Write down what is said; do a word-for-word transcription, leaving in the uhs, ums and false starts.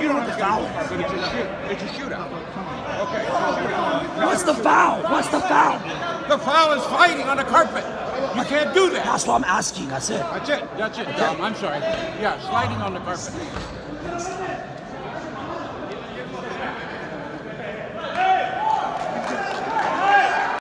You don't have to foul. But it's a shoot. It's a shootout. Okay. What's the foul? What's the foul? The foul is fighting on the carpet. You can't do that. That's what I'm asking. That's it. That's it. That's it, Tom. I'm sorry. Yeah, sliding on the carpet.